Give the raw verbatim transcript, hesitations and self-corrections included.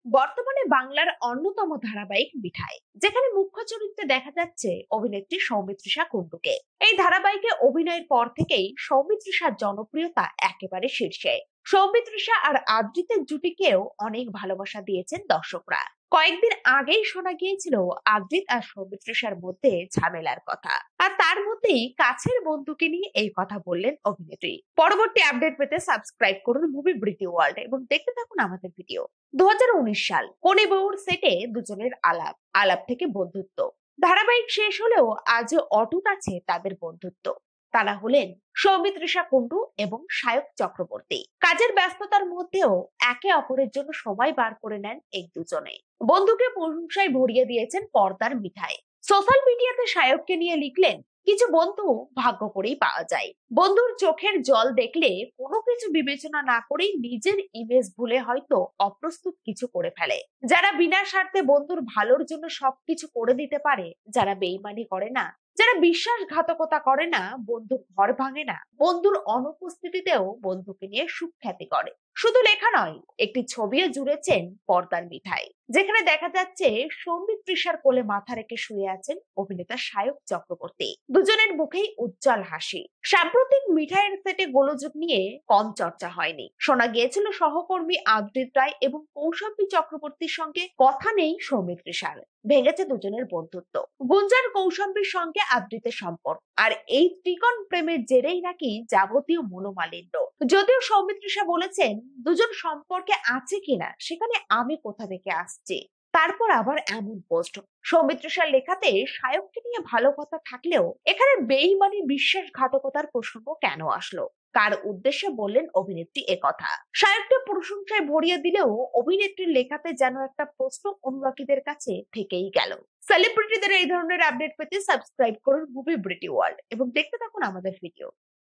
বর্তমানে বাংলার অন্যতম ধারাবাহিক মিঠাই, যেখানে মুখ্য চরিত্রে দেখা যাচ্ছে অভিনেত্রী সৌমিত্রিষা কুন্ডুকে। এই ধারাবাহিকে অভিনয়ের পর থেকেই সৌমিত্রিষার জনপ্রিয়তা একেবারে শীর্ষে। সৌমিত্রিষা আর আদ্রিতের জুটিকেও অনেক ভালোবাসা দিয়েছেন দর্শকরা। কয়েকদিন আগেই শোনা গিয়েছিল আদ্রিত আর সৌমিত্রিষার মধ্যে ঝামেলার কথা, আর তার মধ্যেই কাছের বন্ধুকে নিয়ে এই কথা বললেন অভিনেত্রী। পরবর্তী আপডেট পেতে সাবস্ক্রাইব করুন মুভিব্রিটি ওয়ার্ল্ড এবং দেখতে থাকুন আমাদের ভিডিও। দু হাজার উনিশ সাল, কনে বউর সেটে দুজনের আলাপ আলাপ থেকে বন্ধুত্ব। ধারাবাহিক শেষ হলেও আজও অটুট আছে তাদের বন্ধুত্ব। তারা হলেন সৌমিত্রিষা কুন্ডু এবং সায়ক চক্রবর্তী। কাজের ব্যস্ততার মধ্যেও একে অপরের জন্য সময় বার করে নেন এই দুজনে। বন্ধুকে প্রশংসায় ভরিয়ে দিয়েছেন পর্দার মিঠাই। সোশ্যাল মিডিয়াতে সায়ককে নিয়ে লিখলেন, কিছু বন্ধু ভাগ্য করেই পাওয়া যায়। বন্ধুর চোখের জল দেখলে কোনো কিছু বিবেচনা না করেই নিজের ইমেজ ভুলে হয়তো অপ্রস্তুত কিছু করে ফেলে। যারা বিনা স্বার্থে বন্ধুর ভালোর জন্য সবকিছু করে দিতে পারে, যারা বেইমানি করে না, যারা বিশ্বাসঘাতকতা করে না, বন্ধুর ঘর ভাঙে না, বন্ধুর অনুপস্থিতিতেও বন্ধুকে নিয়ে সুখ্যাতি করে। শুধু লেখা নয়, একটি ছবিও জুড়েছেন পর্দার মিঠাই, যেখানে দেখা যাচ্ছে সৌমিত্রিষার কোলে মাথা রেখে শুয়ে আছেন অভিনেতা সায়ক চক্রবর্তী। দুজনের মুখেই উজ্জ্বল হাসি। সাম্প্রতিক মিঠাইয়ের সেটে গোলযোগ নিয়ে কম চর্চা হয়নি। শোনা গিয়েছিল সহকর্মী আদ্রিত রায় এবং কৌশম্বী চক্রবর্তীর সঙ্গে কথা নেই সৌমিত্রিষার। ভেঙেছে দুজনের বন্ধুত্ব। গুঞ্জার কৌশম্বীর সঙ্গে আদ্রিতের সম্পর্ক, আর এই ত্রিকোণ প্রেমের জেরেই নাকি যাবতীয় মনোমালিন্য। যদিও সৌমিত্রিষা বলেছেন, দুজন সম্পর্কে আছে কিনা সেখানে আমি কোথা থেকে আসছি। তারপর আবার এমন পোস্ট। সৌমিত্রিষার লেখাতে সায়ককে নিয়ে ভালো কথা থাকলেও এখানে বেইমানি বিশ্বাসঘাতকতার প্রসঙ্গ কেন আসলো? কার উদ্দেশ্যে বললেন অভিনেত্রী একথা? সায়ককে প্রশংসায় ভরিয়ে দিলেও অভিনেত্রীর লেখাতে যেন একটা প্রশ্ন অনুরাগীদের কাছে থেকেই গেল। সেলিব্রিটিদের এই ধরনের আপডেট পেতে সাবস্ক্রাইব করুন মুভিব্রিটি ওয়ার্ল্ড এবং দেখতে থাকুন আমাদের ভিডিও।